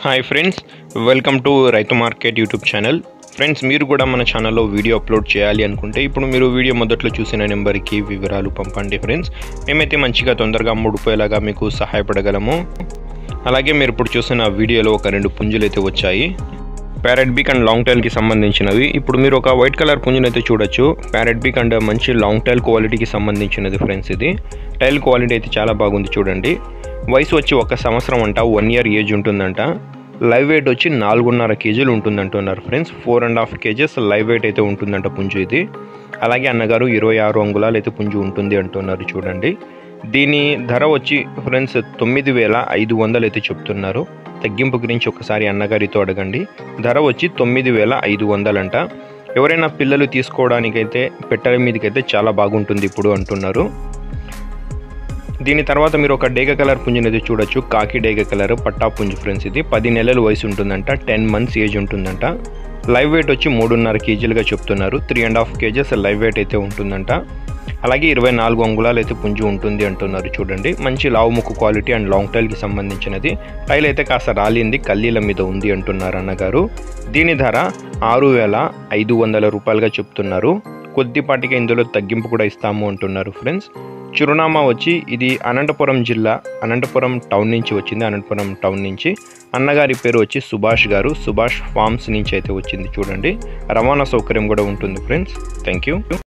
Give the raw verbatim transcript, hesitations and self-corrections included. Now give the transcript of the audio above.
Hi friends, welcome to రైతు market YouTube channel. Friends, మీరు కూడా మన ఛానల్లో వీడియో అప్లోడ్ చేయాలి అనుకుంటే ఇప్పుడు మీరు వీడియో మొదట్లో చూసిన నెంబర్కి వివరాలు పంపండి ఫ్రెండ్స్. మేమైతే మంచిగా తొందరగా అమ్ముడుపోయేలాగా మీకు సహాయపడగలము. అలాగే మీరు ఇప్పుడు చూసిన వీడియోలో ఒక రెండు పుంజులు అయితే వచ్చాయి. ప్యారెట్ బీక్ అండ్ లాంగ్ టైల్కి సంబంధించినవి. ఇప్పుడు మీరు ఒక వైట్ కలర్ పుంజును అయితే చూడొచ్చు. ప్యారెట్ బీక్ అండ్ మంచి లాంగ్ టైల్ క్వాలిటీకి సంబంధించినది ఫ్రెండ్స్. ఇది టైల్ క్వాలిటీ అయితే చాలా బాగుంది చూడండి. వయసు వచ్చి ఒక సంవత్సరం అంట, వన్ ఇయర్ ఏజ్ ఉంటుందంట. లైవ్ వెయిట్ వచ్చి నాలుగున్నర కేజీలు ఉంటుందంటున్నారు friends. Four and half kgs live weight అయితే ఉంటుందంట పుంజు ఇది. అలాగే అన్నగారు ఇరవై ఆరు అంగుళాలు అయితే పుంజు ఉంటుంది అంటున్నారు చూడండి. దీని ధర వచ్చి ఫ్రెండ్స్ తొమ్మిది వేల ఐదు వందలు అయితే చెప్తున్నారు. తగ్గింపు గురించి ఒకసారి అన్నగారితో అడగండి. ధర వచ్చి తొమ్మిది వేల ఐదు వందలంట. ఎవరైనా పిల్లలు తీసుకోవడానికైతే పెట్టెల మీదకైతే చాలా బాగుంటుంది ఇప్పుడు అంటున్నారు. దీని తర్వాత మీరు ఒక డేగ కలర్ పుంజుని అయితే చూడొచ్చు. కాకి డేగ కలర్ పట్టా పుంజు ఫ్రెండ్స్. ఇది పది నెలల వయసు ఉంటుందంట, టెన్ మంత్స్ ఏజ్ ఉంటుందంట. లైవ్ వెయిట్ వచ్చి మూడున్నర కేజీలుగా చెప్తున్నారు. Three and half kgs live weight అయితే ఉంటుందంట. అలాగే ఇరవై నాలుగు అంగుళాలు అయితే పుంజు ఉంటుంది అంటున్నారు చూడండి. మంచి లావు ముక్కు క్వాలిటీ అండ్ లాంగ్ టైల్కి సంబంధించినది. టైల్ అయితే కాస్త రాలింది, కల్లీల మీద ఉంది అంటున్నారు అన్నగారు. దీని ధర ఆరు వేల ఐదు వందల రూపాయలుగా చెప్తున్నారు. కొద్దిపాటిగా ఇందులో తగ్గింపు కూడా ఇస్తాము అంటున్నారు ఫ్రెండ్స్. చిరునామా వచ్చి ఇది అనంతపురం జిల్లా, అనంతపురం టౌన్ నుంచి వచ్చింది. అనంతపురం టౌన్ నుంచి అన్నగారి పేరు వచ్చి సుభాష్ గారు. సుభాష్ ఫార్మ్స్ నుంచి అయితే వచ్చింది చూడండి. రవాణా సౌకర్యం కూడా ఉంటుంది ఫ్రెండ్స్. Thank you.